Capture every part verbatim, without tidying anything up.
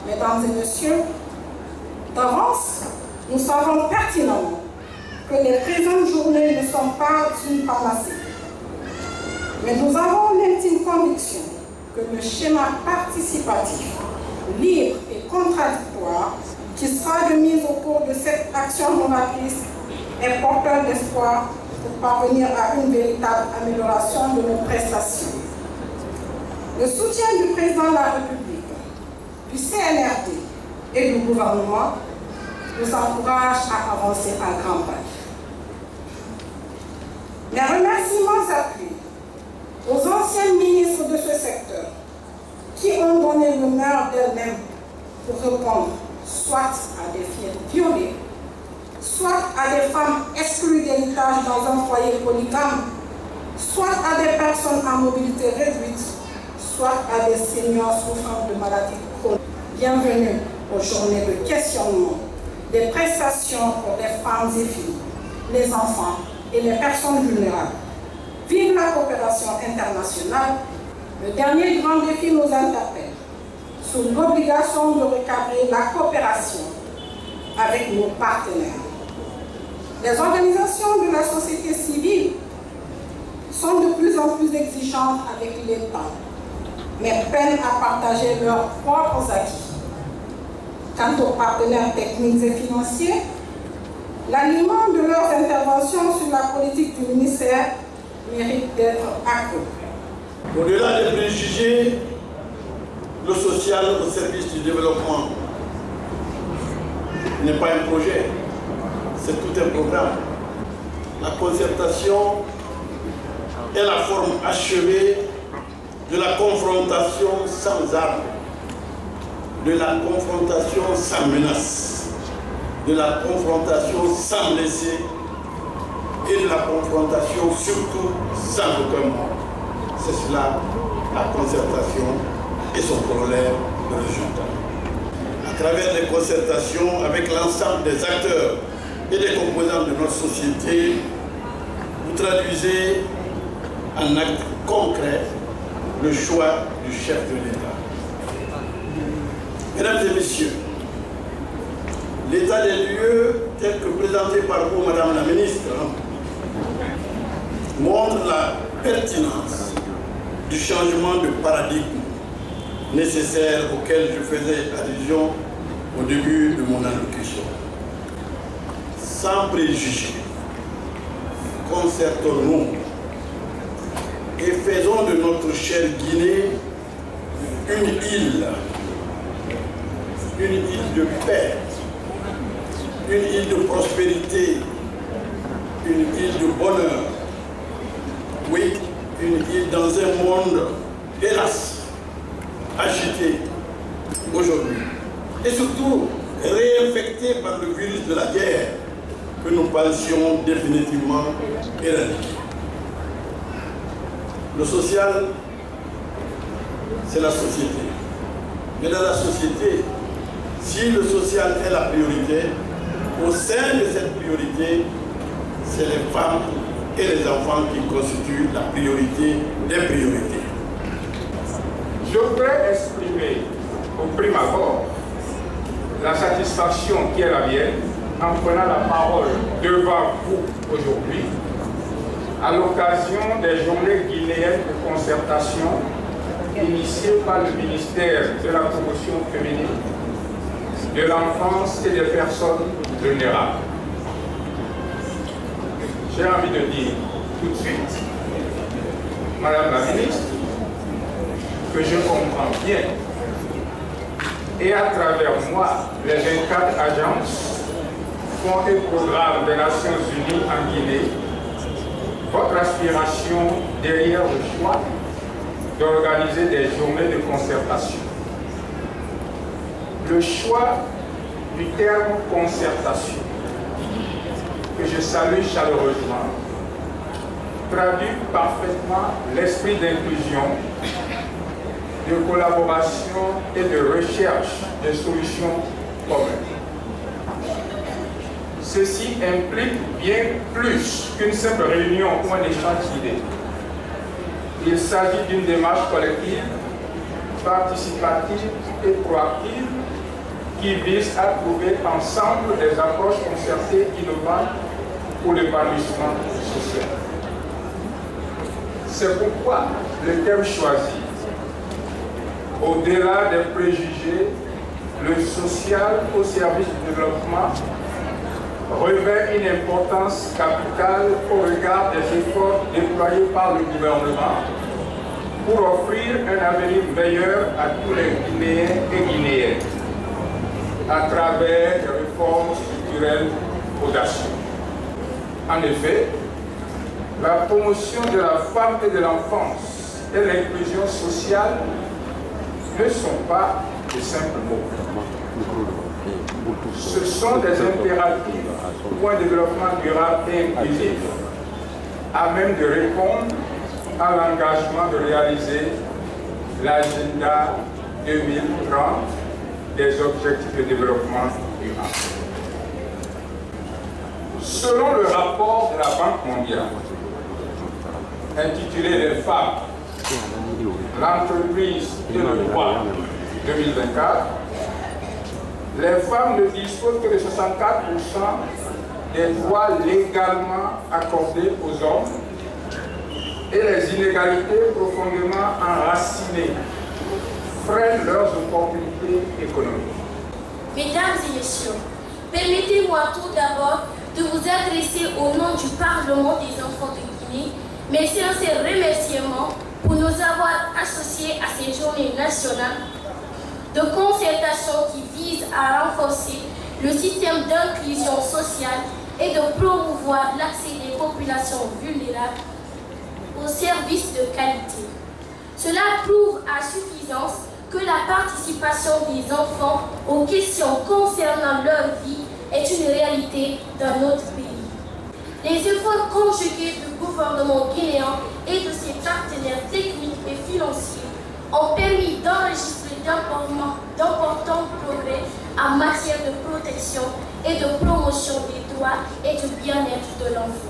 Mesdames et messieurs, d'avance, nous savons pertinemment que les présentes journées ne sont pas une panacée. Mais nous avons l'intime conviction que le schéma participatif, libre et contradictoire qui sera de mise au cours de cette action novatrice est porteur d'espoir pour parvenir à une véritable amélioration de nos prestations. Le soutien du président de la République, du C N R D et du gouvernement nous encourage à avancer en grand pas. Mes remerciements s'appuient aux anciens ministres de ce secteur qui ont donné l'honneur d'elles-mêmes pour répondre soit à des filles violées, soit à des femmes exclues d'héritage dans un foyer polygame, soit à des personnes à mobilité réduite, soit à des seniors souffrant de maladies chroniques. Bienvenue aux journées de questionnement des prestations pour les femmes et filles, les enfants et les personnes vulnérables. Vive la coopération internationale. Le dernier grand défi nous interpelle sur l'obligation de recadrer la coopération avec nos partenaires. Les organisations de la société civile sont de plus en plus exigeantes avec l'État, mais peinent à partager leurs propres acquis. Quant aux partenaires techniques et financiers, l'alignement de leurs interventions sur la politique du ministère mérite d'être accru. Au-delà des préjugés, le social au service du développement n'est pas un projet, c'est tout un programme. La concertation est la forme achevée de la confrontation sans armes, de la confrontation sans menace, de la confrontation sans blessés et de la confrontation surtout sans aucun mort. C'est cela la concertation et son corollaire de résultat. À travers les concertations avec l'ensemble des acteurs et des composants de notre société, vous traduisez en actes concrets le choix du chef de l'État. Mesdames et messieurs, l'état des lieux tel que présenté par vous, Madame la Ministre, montre la pertinence du changement de paradigme nécessaire auquel je faisais allusion au début de mon allocution. Sans préjugés, concertons-nous et faisons de notre chère Guinée une île, une île de paix, une île de prospérité, une île de bonheur. Oui, une île dans un monde, hélas, agité aujourd'hui. Et surtout, réinfecté par le virus de la guerre que nous pensions définitivement éradiquer. Le social, c'est la société. Mais dans la société, si le social est la priorité, au sein de cette priorité, c'est les femmes et les enfants qui constituent la priorité des priorités. Je voudrais exprimer au prime abord la satisfaction qui est la mienne en prenant la parole devant vous aujourd'hui à l'occasion des journées guinéennes de concertation initiées par le ministère de la promotion féminine, de l'enfance et des personnes vulnérables. J'ai envie de dire tout de suite, Madame la Ministre, que je comprends bien, et à travers moi, les vingt-quatre agences, fonds et programmes des Nations Unies en Guinée, votre aspiration derrière le choix d'organiser des journées de concertation. Le choix du terme concertation, que je salue chaleureusement, traduit parfaitement l'esprit d'inclusion, de collaboration et de recherche de solutions communes. Ceci implique bien plus qu'une simple réunion ou un échange d'idées. Il s'agit d'une démarche collective, participative et proactive qui vise à trouver ensemble des approches concertées innovantes pour l'épanouissement social. C'est pourquoi le thème choisi, au-delà des préjugés, le social au service du développement, revêt une importance capitale au regard des efforts déployés par le gouvernement pour offrir un avenir meilleur à tous les Guinéens et Guinéennes à travers des réformes structurelles audacieuses. En effet, la promotion de la femme et de l'enfance et l'inclusion sociale ne sont pas de simples mots. Ce sont des impératifs pour un développement durable et inclusif, à même de répondre à l'engagement de réaliser l'agenda deux mille trente des objectifs de développement durable. Selon le rapport de la Banque mondiale, intitulé « Les femmes, l'entreprise et le droit deux mille vingt-quatre », les femmes ne disposent que de soixante-quatre pour cent des droits légalement accordés aux hommes et les inégalités profondément enracinées freinent leurs opportunités économiques. Mesdames et messieurs, permettez-moi tout d'abord de vous adresser au nom du Parlement des enfants de Guinée mes sincères remerciements pour nous avoir associés à ces journées nationales de concertation qui visent à renforcer le système d'inclusion sociale et de promouvoir l'accès des populations vulnérables aux services de qualité. Cela prouve à suffisance que la participation des enfants aux questions concernant leur vie est une réalité dans notre pays. Les efforts conjugués du gouvernement guinéen et de ses partenaires techniques et financiers ont permis d'enregistrer d'importants progrès en matière de protection et de promotion des droits et du bien-être de l'enfant.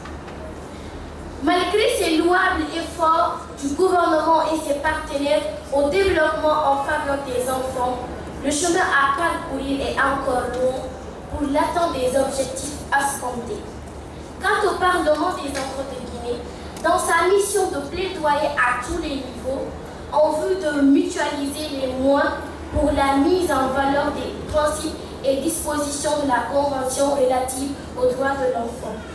Malgré ces louables efforts du gouvernement et ses partenaires au développement en faveur des enfants, le chemin à parcourir est encore long pour l'atteinte des objectifs escomptés. Quant au Parlement des enfants de Guinée, dans sa mission de plaidoyer à tous les niveaux, en vue de mutualiser les moyens pour la mise en valeur des principes et dispositions de la Convention relative aux droits de l'enfant.